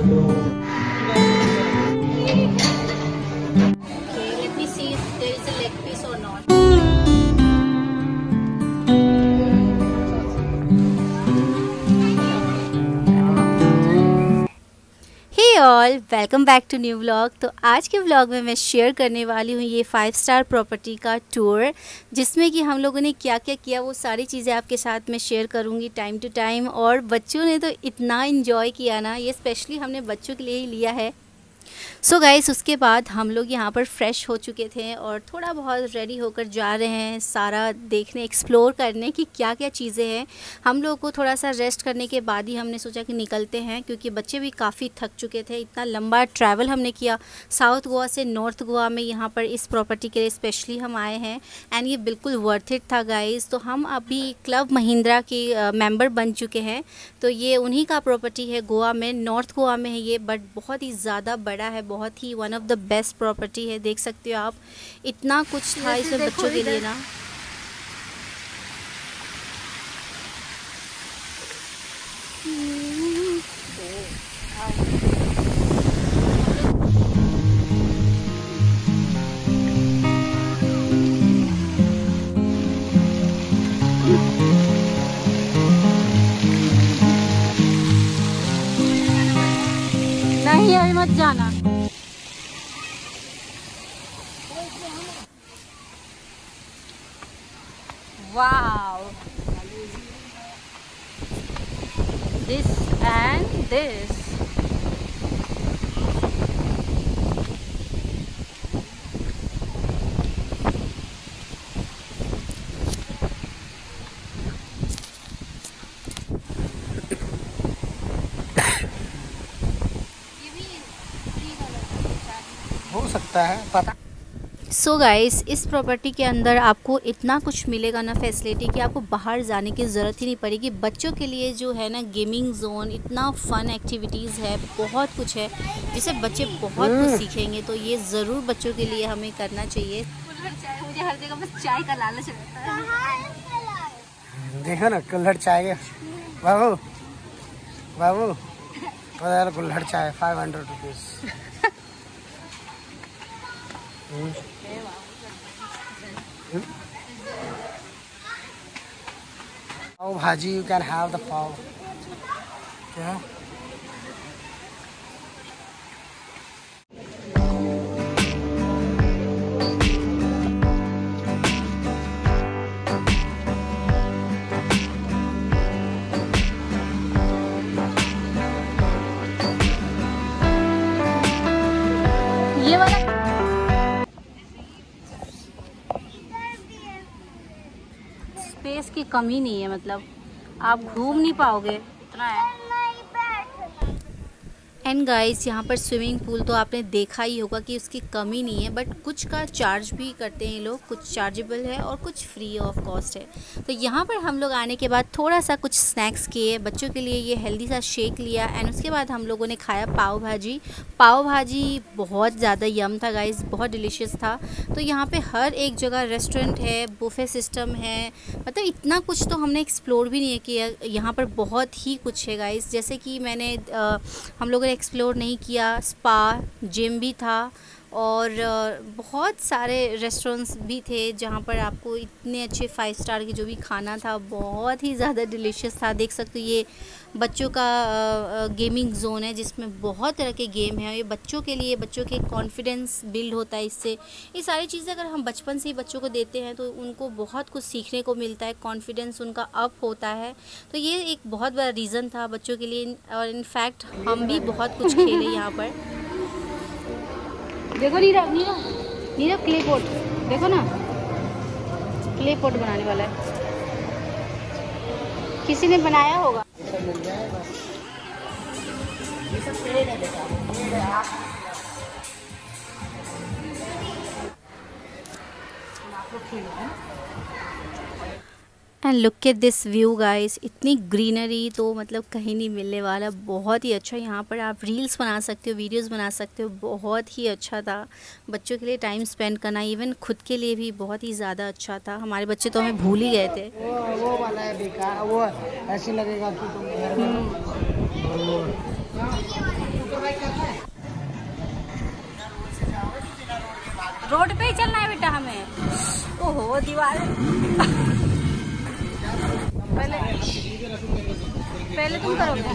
let me see if there is a leg piece or not. Hey all, welcome back to new vlog. तो आज के vlog में मैं share करने वाली हूँ ये 5 स्टार प्रॉपर्टी का टूर, जिसमें कि हम लोगों ने क्या क्या किया वो सारी चीज़ें आपके साथ में शेयर करूँगी टाइम टू टाइम। और बच्चों ने तो इतना इन्जॉय किया ना, ये स्पेशली हमने बच्चों के लिए ही लिया है। सो गाइस, उसके बाद हम लोग यहाँ पर फ्रेश हो चुके थे और थोड़ा बहुत रेडी होकर जा रहे हैं सारा देखने, एक्सप्लोर करने की क्या क्या चीज़ें हैं। हम लोग को थोड़ा सा रेस्ट करने के बाद ही हमने सोचा कि निकलते हैं, क्योंकि बच्चे भी काफ़ी थक चुके थे। इतना लंबा ट्रैवल हमने किया साउथ गोवा से नॉर्थ गोवा में, यहाँ पर इस प्रॉपर्टी के लिए स्पेशली हम आए हैं एंड ये बिल्कुल वर्थ इट था गाइस। तो हम अभी क्लब महिंद्रा के मेंबर बन चुके हैं। तो ये उन्हीं का प्रॉपर्टी है, गोवा में, नॉर्थ गोवा में है ये, बट बहुत ही ज़्यादा बड़ा है, बहुत ही one of the best property है। देख सकते हो आप, इतना कुछ था इसमें बच्चों के लिए ना। नहीं अभी मत जाना। Wow, this and this. हो सकता है पता। सो गाइस, इस प्रॉपर्टी के अंदर आपको इतना कुछ मिलेगा ना फैसिलिटी कि आपको बाहर जाने की ज़रूरत ही नहीं पड़ेगी। बच्चों के लिए जो है ना गेमिंग जोन, इतना फ़न एक्टिविटीज़ है, बहुत कुछ है जिसे बच्चे बहुत कुछ सीखेंगे। तो ये ज़रूर बच्चों के लिए हमें करना चाहिए। मुझे हर जगह बस चाय का लालच रहता है। देखो ना कुल्हड़ चाय, बाबू बाबू कुल्हड़ चाय 500 रुपीज़। पाव भाजी, you can have the पाव। क्या? ये वाला स्पेस की कमी नहीं है, मतलब आप घूम नहीं पाओगे, इतना है। एंड गाइस, यहाँ पर स्विमिंग पूल तो आपने देखा ही होगा कि उसकी कमी नहीं है, बट कुछ का चार्ज भी करते हैं लोग, कुछ चार्जेबल है और कुछ फ्री ऑफ कॉस्ट है। तो यहाँ पर हम लोग आने के बाद थोड़ा सा कुछ स्नैक्स किए बच्चों के लिए, ये हेल्दी सा शेक लिया एंड उसके बाद हम लोगों ने खाया पाव भाजी। पाव भाजी बहुत ज़्यादा यम था गाइस, बहुत डिलीशियस था। तो यहाँ पर हर एक जगह रेस्टोरेंट है, बुफे सिस्टम है, मतलब इतना कुछ तो हमने एक्सप्लोर भी नहीं किया। यहाँ पर बहुत ही कुछ है गाइस, जैसे कि मैंने हम लोगों ने एक्सप्लोर नहीं किया, स्पा, जिम भी था और बहुत सारे रेस्टोरेंट्स भी थे जहाँ पर आपको इतने अच्छे 5 स्टार की जो भी खाना था बहुत ही ज़्यादा डिलीशियस था। देख सकते हो ये बच्चों का गेमिंग जोन है जिसमें बहुत तरह के गेम हैं। ये बच्चों के लिए, बच्चों के कॉन्फिडेंस बिल्ड होता है इससे। ये सारी चीज़ें अगर हम बचपन से ही बच्चों को देते हैं तो उनको बहुत कुछ सीखने को मिलता है, कॉन्फिडेंस उनका अप होता है। तो ये एक बहुत बड़ा रीज़न था बच्चों के लिए और इनफैक्ट हम भी बहुत कुछ खेले यहाँ पर। देखो नीरव, नीरव नीरव क्ले पॉट देखो ना, क्ले पॉट बनाने वाला है, किसी ने बनाया होगा। And look at this view guys, इतनी ग्रीनरी तो मतलब कहीं नहीं मिलने वाला, बहुत ही अच्छा। यहाँ पर आप रील्स बना सकते हो, वीडियोस बना सकते हो, बहुत ही अच्छा था बच्चों के लिए टाइम स्पेंड करना, इवन खुद के लिए भी बहुत ही ज़्यादा अच्छा था। हमारे बच्चे तो हमें भूल ही गए थे। वो वाला है बेकार, वो ऐसे लगेगा कि तुम घर में रोड पे ही चलना है बेटा हमें। ओहो दीवार। पहले तुम करोगे।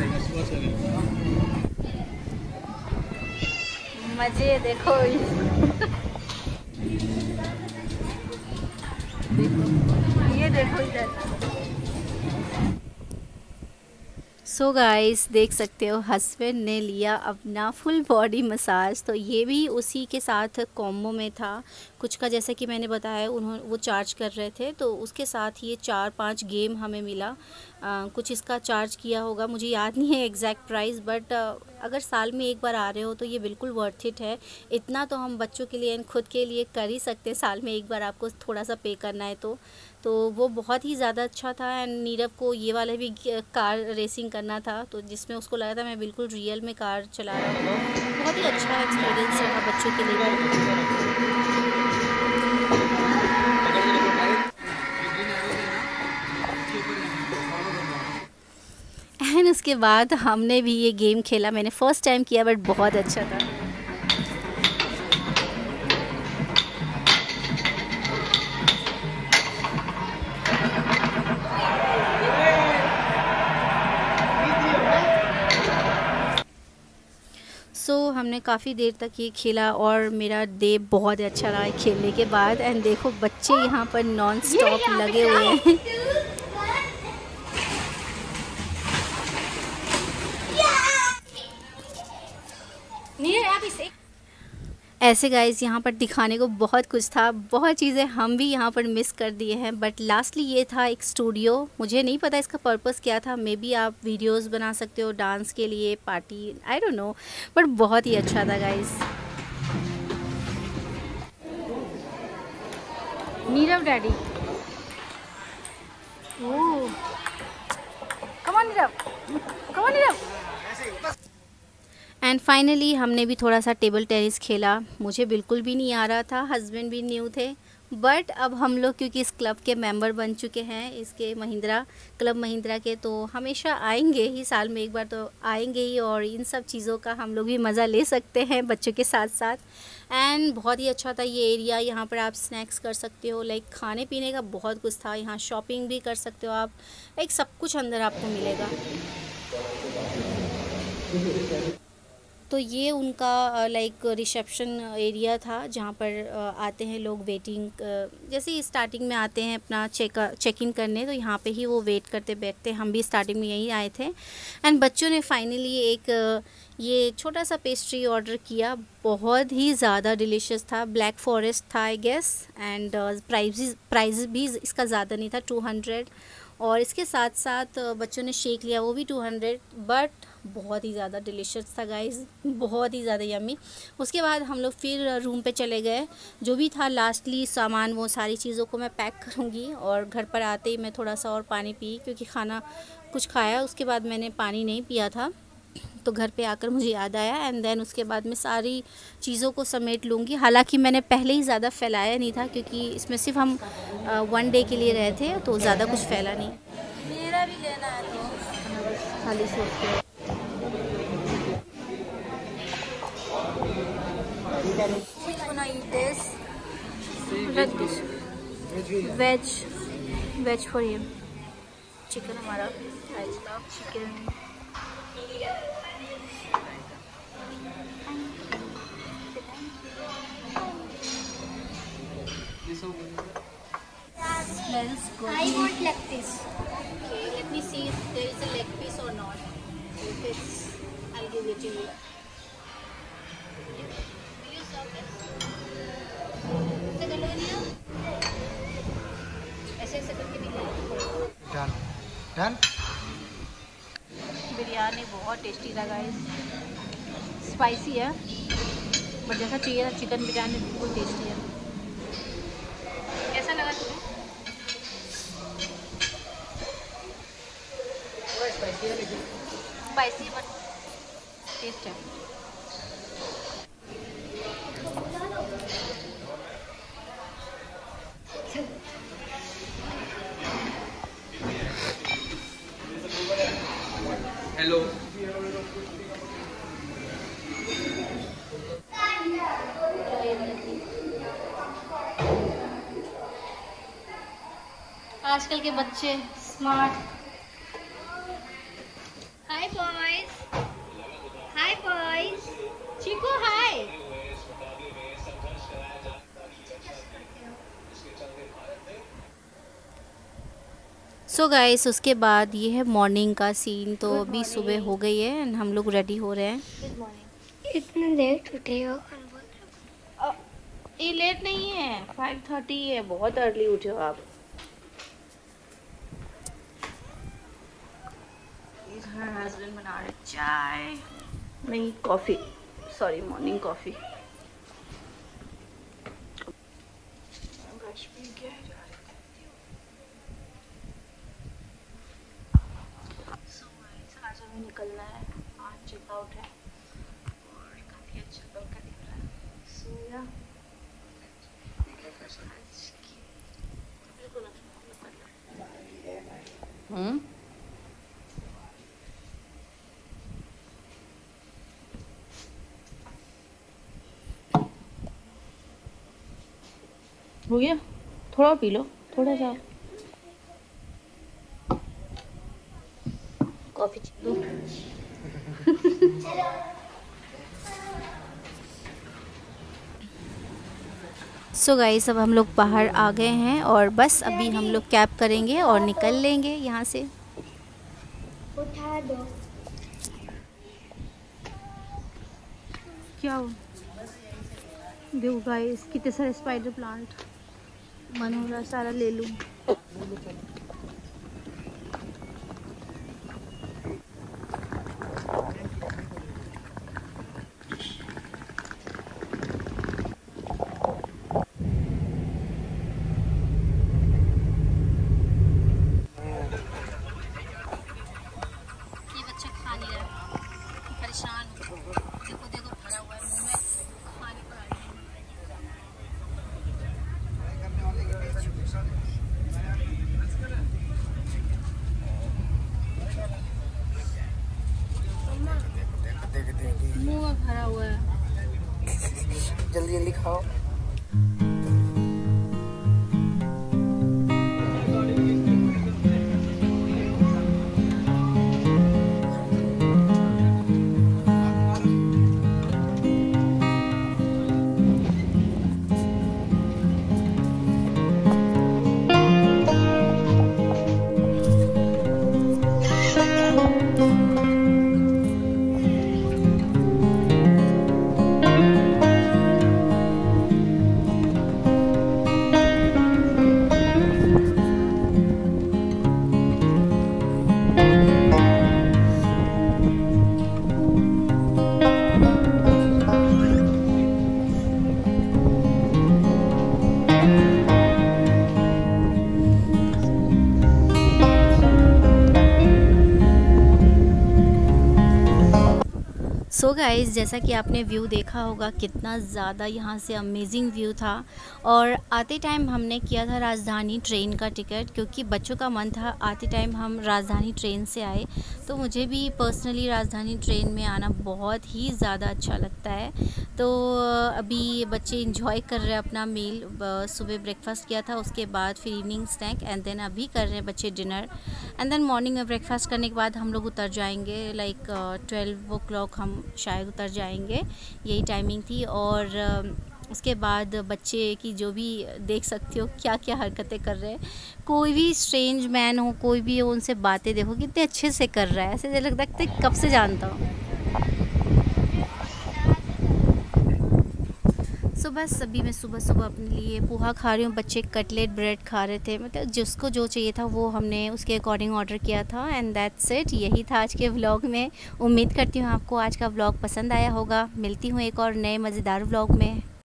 मजे देखो। ये देखो इधर। सो गाइस देख सकते हो हस्बैंड ने लिया अपना फुल बॉडी मसाज। तो ये भी उसी के साथ कॉम्बो में था। कुछ का जैसे कि मैंने बताया वो चार्ज कर रहे थे, तो उसके साथ ये 4-5 गेम हमें मिला। कुछ इसका चार्ज किया होगा, मुझे याद नहीं है एग्जैक्ट प्राइस, बट अगर साल में एक बार आ रहे हो तो ये बिल्कुल वर्थ इट है। इतना तो हम बच्चों के लिए एंड खुद के लिए कर ही सकते हैं, साल में एक बार आपको थोड़ा सा पे करना है तो वो बहुत ही ज़्यादा अच्छा था। एंड नीरव को ये वाला भी कार रेसिंग करना था, तो जिसमें उसको लगा था मैं बिल्कुल रियल में कार चला रहा हूँ। बहुत ही अच्छा एक्सपीरियंस रहा बच्चों के लिए। एंड उसके बाद हमने भी ये गेम खेला। मैंने फ़र्स्ट टाइम किया बट बहुत अच्छा था। हमने काफ़ी देर तक ये खेला और मेरा डे बहुत अच्छा रहा खेलने के बाद। एंड देखो बच्चे यहाँ पर नॉन स्टॉप लगे हुए हैं। ऐसे गाइस यहाँ पर दिखाने को बहुत कुछ था, बहुत चीज़ें हम भी यहाँ पर मिस कर दिए हैं। बट लास्टली ये था एक स्टूडियो। मुझे नहीं पता इसका पर्पस क्या था, मे बी आप वीडियोस बना सकते हो डांस के लिए, party, I don't know, but बहुत ही अच्छा था guys. Neerav daddy, oh come on Neerav, come on Neerav. And finally हमने भी थोड़ा सा टेबल टेनिस खेला। मुझे बिल्कुल भी नहीं आ रहा था, हस्बैंड भी न्यू थे, बट अब हम लोग क्योंकि इस क्लब के मेंबर बन चुके हैं, इसके क्लब महिंद्रा के, तो हमेशा आएंगे ही, साल में एक बार तो आएंगे ही। और इन सब चीज़ों का हम लोग भी मज़ा ले सकते हैं बच्चों के साथ साथ। एंड बहुत ही अच्छा था ये एरिया। यहाँ पर आप स्नैक्स कर सकते हो, लाइक खाने पीने का बहुत कुछ था। यहाँ शॉपिंग भी कर सकते हो आप, लाइक सब कुछ अंदर आपको मिलेगा। तो ये उनका लाइक रिसेप्शन एरिया था, जहाँ पर आते हैं लोग वेटिंग, जैसे ही स्टार्टिंग में आते हैं अपना चेक इन करने, तो यहाँ पे ही वो वेट करते बैठते। हम भी स्टार्टिंग में यहीं आए थे। एंड बच्चों ने फाइनली एक ये छोटा सा पेस्ट्री ऑर्डर किया, बहुत ही ज़्यादा डिलीशियस था। ब्लैक फॉरेस्ट था आई गेस। एंड प्राइस भी इसका ज़्यादा नहीं था, 200। और इसके साथ साथ बच्चों ने शेक लिया, वो भी 200, बट बहुत ही ज़्यादा डिलीशियस था गाइस, बहुत ही ज़्यादा यम्मी। उसके बाद हम लोग फिर रूम पे चले गए। जो भी था लास्टली सामान, वो सारी चीज़ों को मैं पैक करूँगी। और घर पर आते ही मैं थोड़ा सा और पानी पी, क्योंकि खाना कुछ खाया, उसके बाद मैंने पानी नहीं पिया था, तो घर पे आकर मुझे याद आया। एंड देन उसके बाद मैं सारी चीज़ों को समेट लूँगी। हालांकि मैंने पहले ही ज़्यादा फैलाया नहीं था, क्योंकि इसमें सिर्फ हम 1 डे के लिए रहे थे, तो ज़्यादा कुछ फैला नहीं। मेरा भी लेना है तो खाली सोच वेज फॉर हिम। चिकन हमारा chicken. I want leg piece. Okay, let me see if there is a leg piece or not. If it's, I'll give it to you. Will you serve this? ऐसे करके निकालो। Done? Biryani बहुत tasty लगा है, spicy है, but जैसा चाहिए था चिकन बिरयानी बिल्कुल टेस्टी है। कैसा लगा तुम्हें? स्पाइसी बट टेस्ट है। हेलो आजकल के बच्चे smart. Hi boys. Hi boys. Chiku hi. So guys, उसके बाद ये है मॉर्निंग का सीन। तो अभी सुबह हो गई है एंड हम लोग रेडी हो रहे हैं। Good morning. इतने लेट उठे हो? ये लेट नहीं है, 5:30 है, बहुत अर्ली उठे हो आप। इधर हस्बैंड बना रहे चाय, नहीं coffee, sorry morning coffee. Brush भी किया है। आज हमें निकलना है, आज चेकआउट है और काफ़ी अच्छा लड़का दिख रहा है। सोया हो गया, थोड़ा पी लो, थोड़ा सा कॉफी दो। सो गाइस, अब हम लोग बाहर आ गए हैं और बस अभी हम लोग कैब करेंगे और निकल लेंगे यहाँ से। उठा दो। क्या हो? देखो गाइस, कितने सारे स्पाइडर प्लांट, मन हो रहा सारा ले लूँ। ये बच्चा खा नहीं रहा, परेशान हो। देखो देखो भरा हुआ है मुंह में, खाने को आ रही है। मुंह में भरा हुआ है। जल्दी जल्दी खाओ। सो गाइस, जैसा कि आपने व्यू देखा होगा, कितना ज़्यादा यहाँ से अमेजिंग व्यू था। और आते टाइम हमने किया था राजधानी ट्रेन का टिकट, क्योंकि बच्चों का मन था आते टाइम हम राजधानी ट्रेन से आए। तो मुझे भी पर्सनली राजधानी ट्रेन में आना बहुत ही ज़्यादा अच्छा लगता है। तो अभी बच्चे इंजॉय कर रहे हैं अपना मील। सुबह ब्रेकफास्ट किया था, उसके बाद फिर इवनिंग स्नैक, एंड देन अभी कर रहे हैं बच्चे डिनर। एंड देन मॉर्निंग में ब्रेकफास्ट करने के बाद हम लोग उतर जाएंगे, लाइक 12 o'clock हम शायद उतर जाएंगे, यही टाइमिंग थी। और उसके बाद बच्चे की जो भी देख सकते हो क्या क्या हरकतें कर रहे हैं। कोई भी स्ट्रेंज मैन हो, कोई भी हो, उनसे बातें देखो कितने अच्छे से कर रहा है, ऐसे लगता है कब से जानता हूँ। सो बस अभी मैं सुबह सुबह अपने लिए पोहा खा रही हूँ, बच्चे कटलेट ब्रेड खा रहे थे, मतलब जिसको जो चाहिए था वो हमने उसके अकॉर्डिंग ऑर्डर किया था। एंड दैट्स इट, यही था आज के व्लॉग में। उम्मीद करती हूँ आपको आज का व्लॉग पसंद आया होगा। मिलती हूँ एक और नए मज़ेदार व्लॉग में।